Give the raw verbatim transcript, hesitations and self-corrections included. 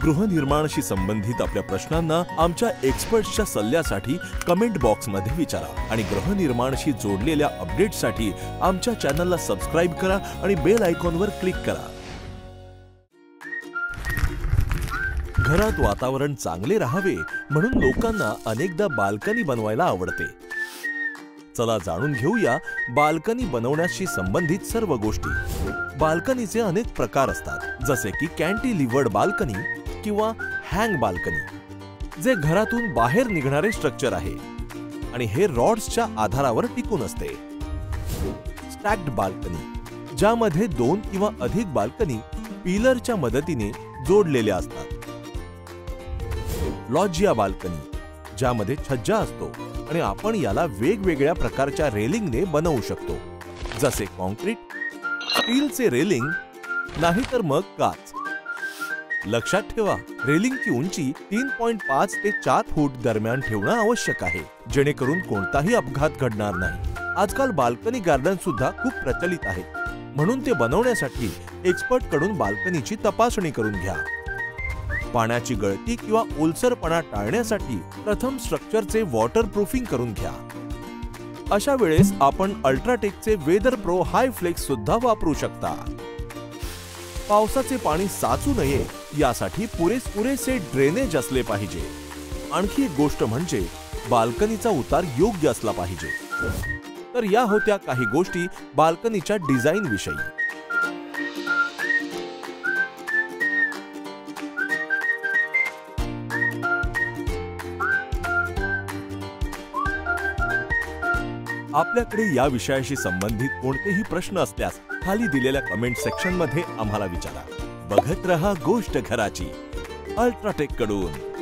गृहनिर्माणाशी संबंधित आपल्या प्रश्नांना आमच्या एक्सपर्ट्सच्या सल्ल्यासाठी कमेंट बॉक्समध्ये विचारा आणि गृहनिर्माणाशी जोडलेल्या अपडेट्ससाठी आमच्या चॅनलला सबस्क्राइब करा आणि बेल आयकॉनवर क्लिक करा। घरात वातावरण चांगले राहावे म्हणून लोकांना अनेकदा बाल्कनी बनवायला आवडते। चला जाणून घेऊया बाल्कनी बनवण्याशी संबंधित सर्व गोष्टी। बाल्कनीचे अनेक प्रकार असतात, जसे की कॅन्टिलिव्हर्ड बाल्कनी किंवा हँग बाल्कनी, जे घरातून बाहेर निघणारे स्ट्रक्चर आहे आणि हे रॉड्सच्या आधारावर टिकून असते। स्टॅक्ड बाल्कनी, ज्यामध्ये दोन किंवा अधिक बाल्कनी पिलरच्या मदतीने जोडलेल्या असतात। लॉजिया बाल्कनी, ज्यामध्ये छज्जा असतो आणि आपण याला वेगवेगळ्या प्रकारच्या रेलिंगने बनवू शकतो, जसे कॉन्क्रीट, स्टीलचे रेलिंग, नाहीतर मग काच। लक्षात ठेवा, रेलिंगची उंची तीन पॉइंट पाच ते चार फूट दरम्यान ठेवणं आवश्यक आहे, जेणेकरून कोणताही अपघात घडणार नाही। आजकाल बाल्कनी गार्डन सुद्धा खूप प्रचलित आहेत, म्हणून ते बनवण्यासाठी एक्सपर्ट कडून बाल्कनीची तपासणी करून घ्या। पाण्याची गळती किंवा ओलसरपणा टाळण्यासाठी प्रथम स्ट्रक्चरचे वॉटरप्रूफिंग करून घ्या। अशा वेळेस आपण अल्ट्राटेकचे वेदर प्रो हाय फ्लेक्स सुद्धा वापरू शकता। पावसाचे पाणी साचू नये यासाठी पुरेसे ड्रेनेज असले पाहिजे। आणखी एक गोष्ट म्हणजे बाल्कनीचा उतार योग्य असला पाहिजे। तर या होत्या काही गोष्टी बाल्कनीच्या डिझाइन विषयी। आपल्याकडे या विषयाशी संबंधित कोणतेही प्रश्न असल्यास खाली दिलेल्या कमेंट सेक्शन मध्ये आम्हाला विचारा। बघत रहा गोष्ट घराची, अल्ट्राटेक कडून।